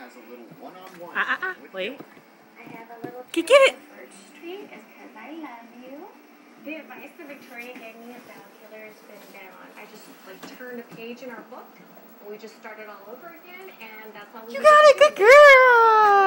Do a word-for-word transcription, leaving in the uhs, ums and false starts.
has a little one-on-one. Ah, ah, ah, wait. I have a little Get tree it. on Birch Street is because I love you. The advice that Victoria gave me about Killer has been down. I just like turned a page in our book, and we just started all over again, and that's all we You got it, good girl.